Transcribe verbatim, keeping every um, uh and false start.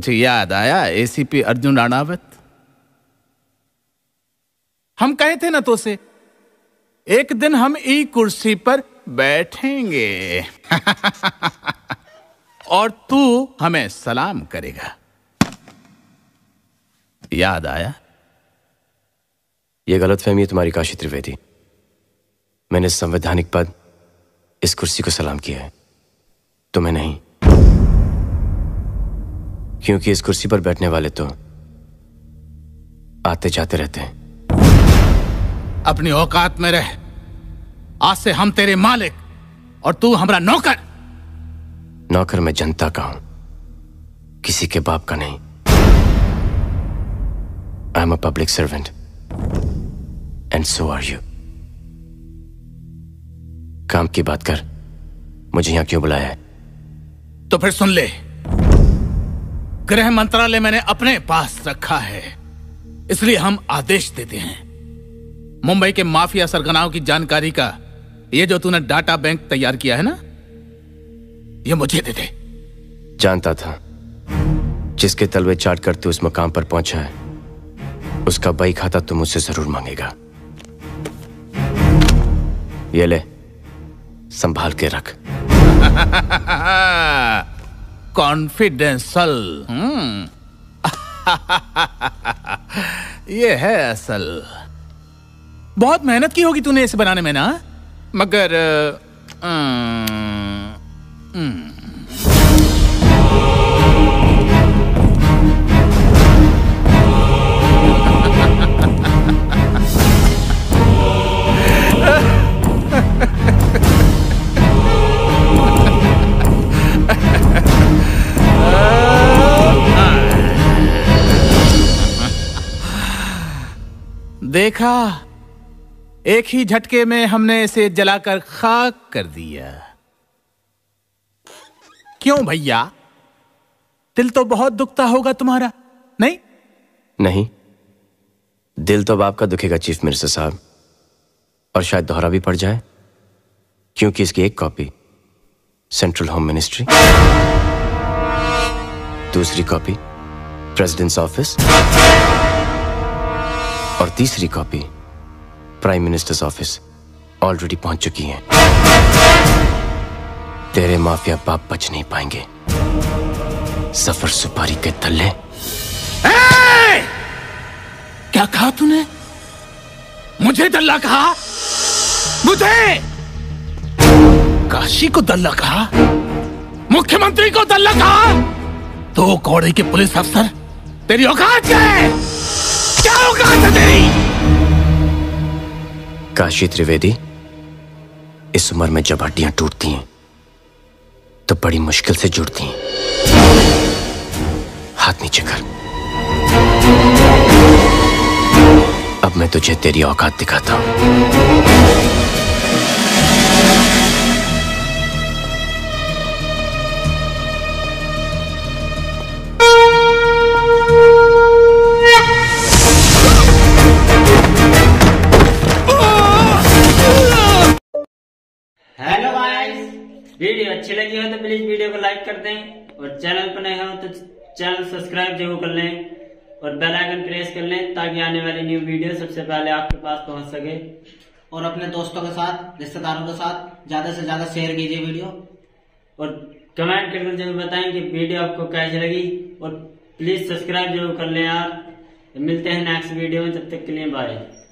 तुझे याद आया एसीपी अर्जुन राणावत? हम कहे थे ना तो से एक दिन हम ई कुर्सी पर बैठेंगे और तू हमें सलाम करेगा। याद आया? यह गलतफहमी है तुम्हारी काशी त्रिवेदी। मैंने संवैधानिक पद इस कुर्सी को सलाम किया है, तुम्हें नहीं। क्योंकि इस कुर्सी पर बैठने वाले तो आते जाते रहते हैं। अपनी औकात में रह। आज से हम तेरे मालिक और तू हमारा नौकर। नौकर मैं जनता का हूं, किसी के बाप का नहीं। I am a public servant and so are you. काम की बात कर, मुझे यहां क्यों बुलाया है? तो फिर सुन ले, गृह मंत्रालय मैंने अपने पास रखा है, इसलिए हम आदेश देते हैं। मुंबई के माफिया सरगनाओं की जानकारी का ये जो तूने डाटा बैंक तैयार किया है ना, ये मुझे दे दे। जानता था जिसके तलवे चाट कर तू उस मकाम पर पहुंचा है, उसका बही खाता तू मुझसे जरूर मांगेगा। ये ले, संभाल के रख। कॉन्फिडेंशियल। हम्म ये है असल। बहुत मेहनत की होगी तूने इसे बनाने में ना, मगर अम, अम, देखा, एक ही झटके में हमने इसे जलाकर खाक कर दिया। क्यों भैया, दिल तो बहुत दुखता होगा तुम्हारा, नहीं? नहीं, दिल तो बाप का दुखेगा चीफ मिनिस्टर साहब, और शायद दोहरा भी पड़ जाए, क्योंकि इसकी एक कॉपी सेंट्रल होम मिनिस्ट्री, दूसरी कॉपी प्रेसिडेंट्स ऑफिस और तीसरी copy prime minister's office already पहुंच चुकी हैं। तेरे माफिया बाप बच नहीं पाएंगे। सफर सुपारी के तल्ले। क्या कहा तूने? मुझे दल्ला कहा? मुझे? काशी को दल्ला कहा? मुख्यमंत्री को दल्ला कहा? दो कौड़े के पुलिस अफसर, तेरी औकात क्या है? क्या औकात है तेरी? काशी त्रिवेदी, इस उम्र में जब हड्डियां टूटती हैं तो बड़ी मुश्किल से जुड़ती हैं। हाथ नीचे कर। अब मैं तुझे तेरी औकात दिखाता हूं। हेलो गाइस, वीडियो अच्छी लगी हो तो प्लीज वीडियो को लाइक कर दें और चैनल पर नए हो तो चैनल सब्सक्राइब जरूर कर लें और बेल आइकन प्रेस कर लें ताकि आने वाली न्यू वीडियो सबसे पहले आपके पास पहुंच सके। और अपने दोस्तों के साथ, रिश्तेदारों के साथ ज्यादा से ज्यादा शेयर कीजिए वीडियो और कमेंट करके जरूर बताएं कि वीडियो आपको कैसी लगी और प्लीज सब्सक्राइब जरूर कर लें यार। मिलते हैं नेक्स्ट वीडियो में, तब तक के लिए बाय।